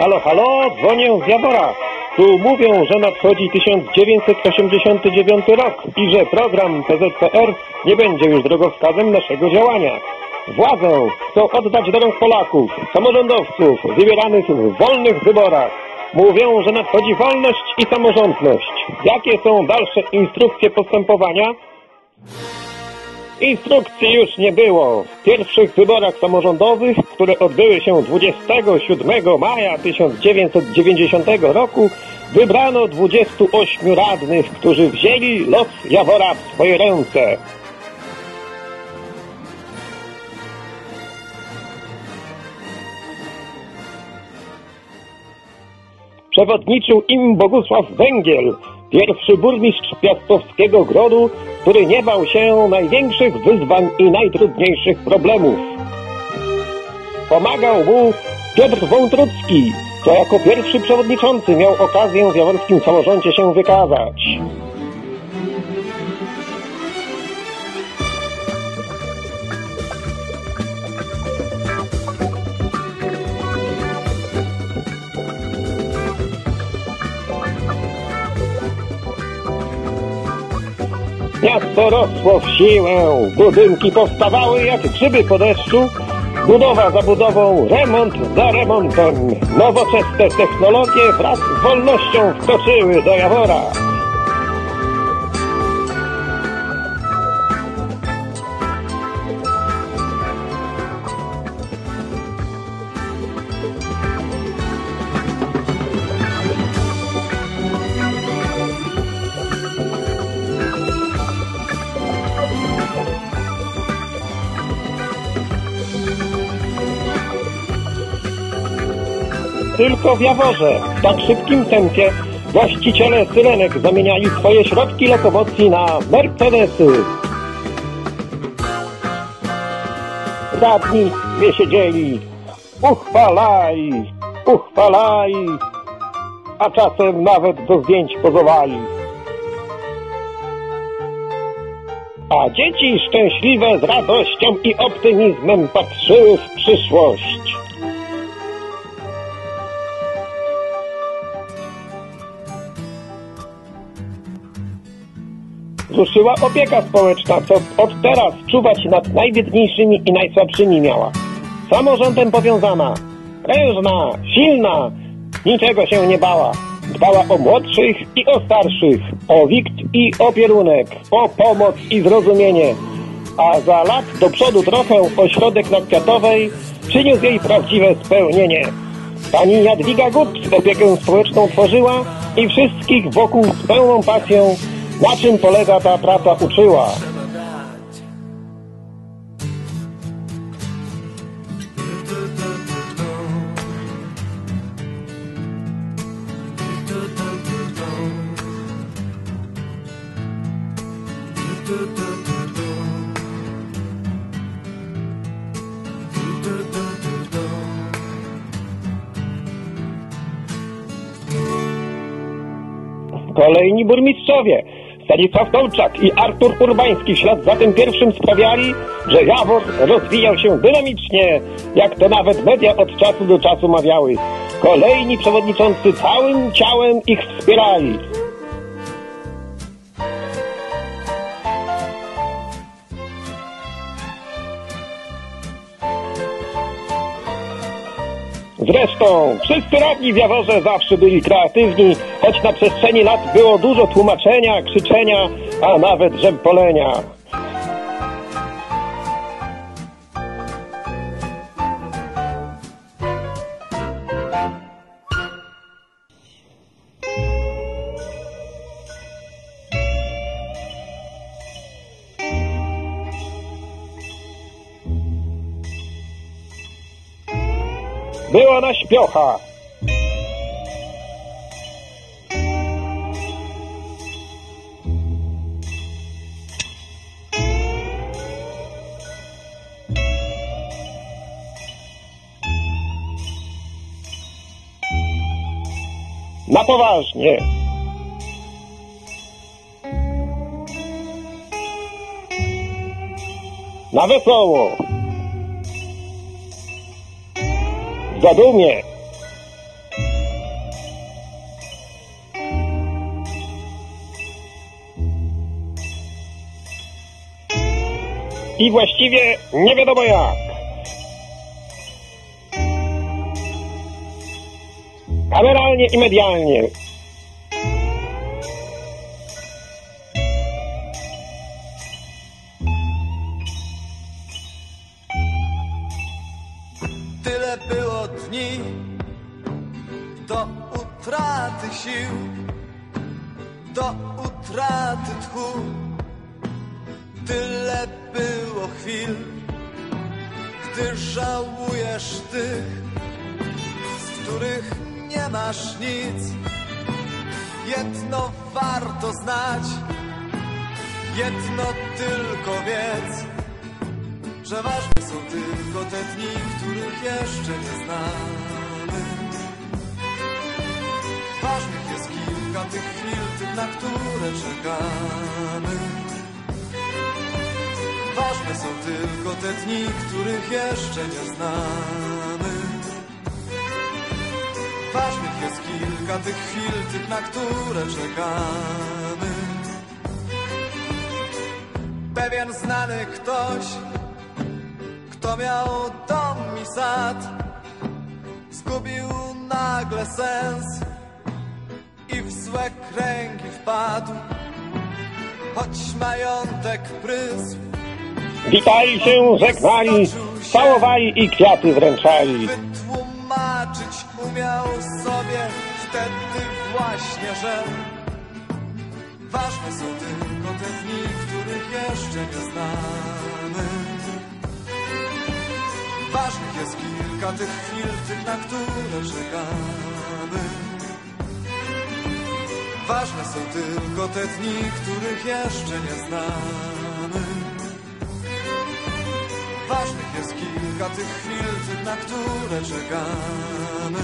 Halo, halo, dzwonię z Jawora. Tu mówią, że nadchodzi 1989 rok i że program PZPR nie będzie już drogowskazem naszego działania. Władzę chcą oddać do rąk Polaków, samorządowców, wybieranych w wolnych wyborach. Mówią, że nadchodzi wolność i samorządność. Jakie są dalsze instrukcje postępowania? Instrukcji już nie było. W pierwszych wyborach samorządowych, które odbyły się 27 maja 1990 roku, wybrano 28 radnych, którzy wzięli los Jawora w swoje ręce. Przewodniczył im Bogusław Węgiel, pierwszy burmistrz Piastowskiego Grodu, który nie bał się największych wyzwań i najtrudniejszych problemów. Pomagał mu Piotr Wątrucki, co jako pierwszy przewodniczący miał okazję w jaworskim samorządzie się wykazać. Miasto rosło w siłę, budynki powstawały jak grzyby po deszczu, budowa za budową, remont za remontem. Nowoczesne technologie wraz z wolnością wkroczyły do Jawora. Tylko w Jaworze, w tak szybkim tempie, właściciele syrenek zamieniali swoje środki lokomocji na Mercedesy. Radni nie siedzieli, uchwalali, a czasem nawet do zdjęć pozowali. A dzieci szczęśliwe z radością i optymizmem patrzyły w przyszłość. Ruszyła opieka społeczna, co od teraz czuwać nad najbiedniejszymi i najsłabszymi miała. Z samorządem powiązana, prężna, silna, niczego się nie bała. Dbała o młodszych i o starszych, o wikt i opierunek, o pomoc i zrozumienie. A za lat do przodu trochę ośrodek na Kwiatowej przyniósł jej prawdziwe spełnienie. Pani Jadwiga Gut opiekę społeczną tworzyła i wszystkich wokół z pełną pasją, na czym polega ta praca, uczyła. Kolejni burmistrzowie Stanisław Tomczak i Artur Urbański w ślad za tym pierwszym sprawiali, że Jawor rozwijał się dynamicznie, jak to nawet media od czasu do czasu mawiały. Kolejni przewodniczący całym ciałem ich wspierali. Zresztą wszyscy radni w Jaworze zawsze byli kreatywni, choć na przestrzeni lat było dużo tłumaczenia, krzyczenia, a nawet rzępolenia. Była na śpiocha. Na poważnie. Na wesoło. Zadumie. i właściwie nie wiadomo jak. Kameralnie i medialnie. Tyle było dni do utraty sił, do utraty tchu. Tyle było chwil, gdy żałujesz tych, z których nie masz nic. Jedno warto znać, jedno tylko wiedz, że ważne są tylko te dni, których jeszcze nie znamy. Ważnych jest kilka tych chwil, tych, na które czekamy. Ważne są tylko te dni, których jeszcze nie znamy. Ważnych jest kilka tych chwil, tych, na które czekamy. Pewien znany ktoś, kto miał dom i sad, zgubił nagle sens i w złe kręgi wpadł, choć majątek prysł. Witali się, żegnali, całowali i kwiaty wręczali. Wytłumaczyć umiał sobie wtedy właśnie, że ważne są tylko te dni, których jeszcze nie znamy. Ważnych jest kilka tych chwil, tych, na które czekamy. Ważne są tylko te dni, których jeszcze nie znamy. Ważnych jest kilka tych chwil, tych, na które czekamy.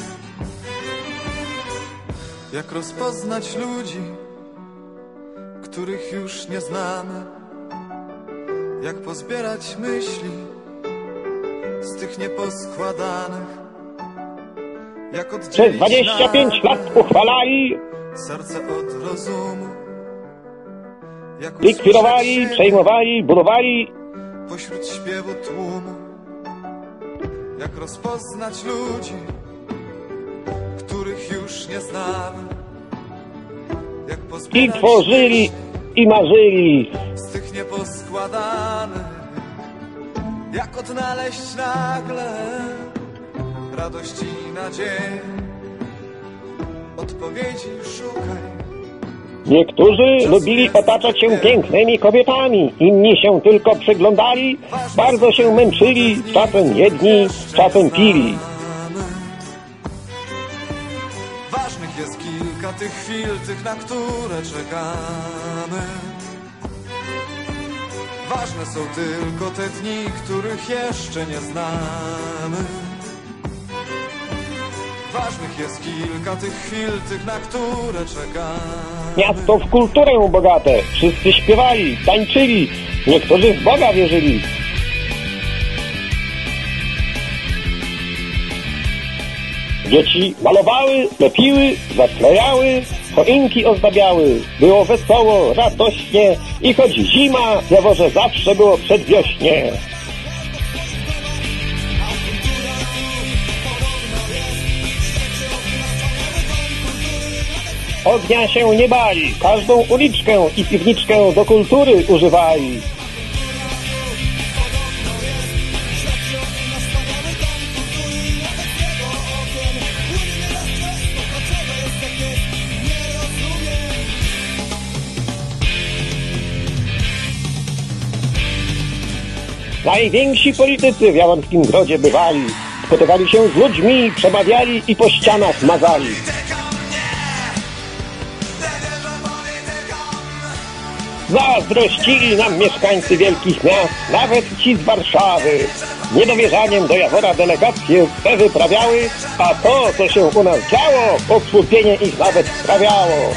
Jak rozpoznać ludzi, których już nie znamy? Jak pozbierać myśli z tych nieposkładanych? Jak oddzielić Przez 25 lat uchwalali, serce od rozumu? Jak likwidowali, przejmowali, budowali. Pośród śpiewu tłumu, jak rozpoznać ludzi, których już nie znamy? Jak I pozbierać tworzyli, i marzyli. z tych nieposkładanych? Jak odnaleźć nagle radość i nadzieję? Odpowiedzi szukaj. Niektórzy lubili otaczać się pięknymi kobietami, inni się tylko przyglądali, bardzo się męczyli, czasem jedni, czasem pili. Ważnych jest kilka tych chwil, tych, na które czekamy. Ważne są tylko te dni, których jeszcze nie znamy. Ważnych jest kilka tych chwil, tych, na które czekamy. Miasto w kulturę bogate, wszyscy śpiewali, tańczyli, niektórzy w Boga wierzyli. Dzieci malowały, lepiły, zaklejały, choinki ozdabiały. Było wesoło, radośnie i choć zima, w Jaworze zawsze było przedwiośnie. Ognia się nie bali, każdą uliczkę i piwniczkę do kultury używali. Najwięksi politycy w Jaworskim Grodzie bywali, spotykali się z ludźmi, przemawiali i po ścianach mazali. Zazdrościli nam mieszkańcy wielkich miast, nawet ci z Warszawy. Niedowierzaniem do Jawora delegacje swe wyprawiały, a to, co się u nas działo, osłupienie ich nawet sprawiało.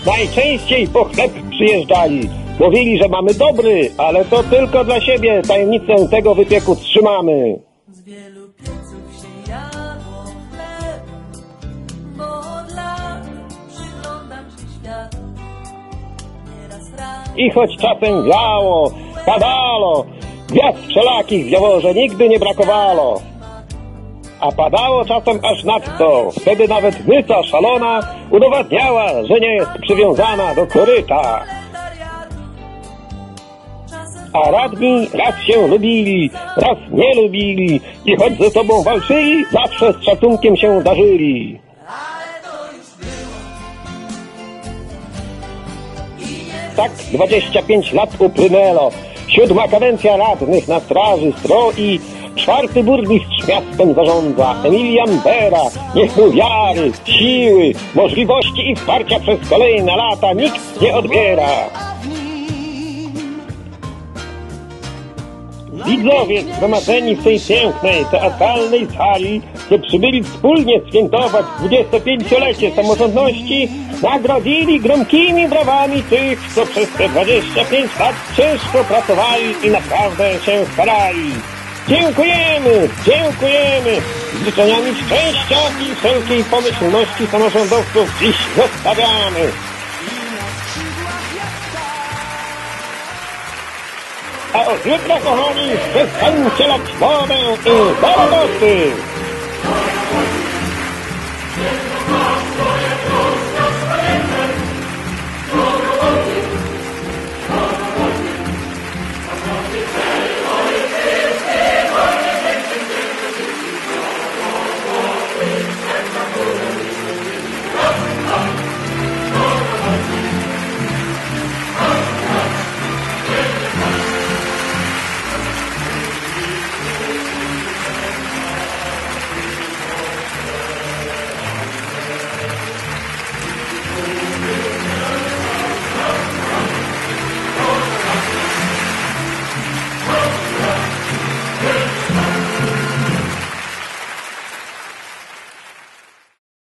Najczęściej po chleb przyjeżdżali. Mówili, że mamy dobry, ale to tylko dla siebie. Tajemnicę tego wypieku trzymamy. Z wielu pieców się jadło chleb, bo od lat przyglądam się światu. Nieraz rano I choć czasem wiało, padało, gwiazd wszelakich w Jaworze nigdy nie brakowało. A padało czasem aż nadto. Wtedy nawet myca szalona udowadniała, że nie jest przywiązana do koryta. kalendariatu. Czasem A radni raz się lubili, raz nie lubili i choć ze sobą walczyli, zawsze z szacunkiem się darzyli. ale to już było. I nie Tak 25 lat upłynęło. 7. kadencja radnych na straży stroi. 4. burmistrz miastem zarządza, Emilian Bera. Niech mu wiary, siły, możliwości i wsparcia przez kolejne lata nikt nie odbiera. Widzowie zgromadzeni w tej pięknej, teatralnej sali, co przybyli wspólnie świętować 25-lecie samorządności, nagrodzili gromkimi brawami tych, co przez te 25 lat ciężko pracowali i naprawdę się starali. Dziękujemy, dziękujemy! Z życzeniami szczęścia i wszelkiej pomyślności samorządowców dziś zostawiamy. A od jutra, kochani, przestańcie lać wodę i do roboty!